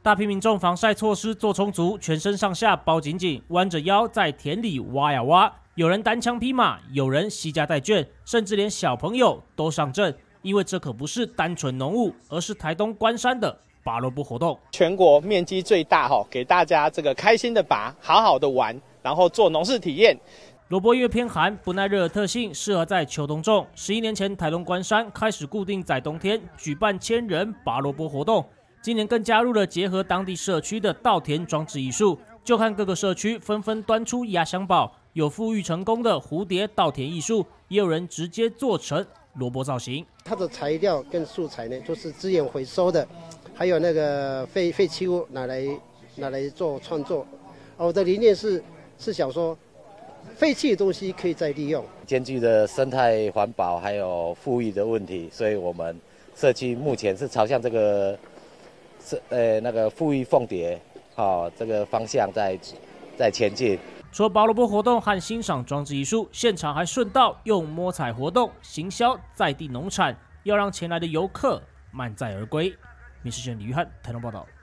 大批民众防晒措施做充足，全身上下包紧紧，弯着腰在田里挖呀挖。有人单枪匹马，有人携家带眷，甚至连小朋友都上阵，因为这可不是单纯农务，而是台东关山的拔萝卜活动。 全国面积最大给大家这个开心的拔，好好的玩，然后做农事体验。 萝卜因为偏寒、不耐热的特性，适合在秋冬种。11年前，台东关山开始固定在冬天举办1000人拔萝卜活动。今年更加入了结合当地社区的稻田装置艺术，就看各个社区纷纷端出压箱宝，有富裕成功的蝴蝶稻田艺术，也有人直接做成萝卜造型。 它的材料跟素材呢，就是资源回收的，还有那个废弃物拿来做创作。我的理念是想说，废弃的东西可以再利用， 兼具的生态环保还有富裕的问题，所以我们社区目前是朝向这个那个富裕凤蝶这个方向在前进。除了拔萝卜活动和欣赏装置艺术，现场还顺道用摸彩活动行销在地农产，要让前来的游客满载而归。民视新闻李玉翰台东报道。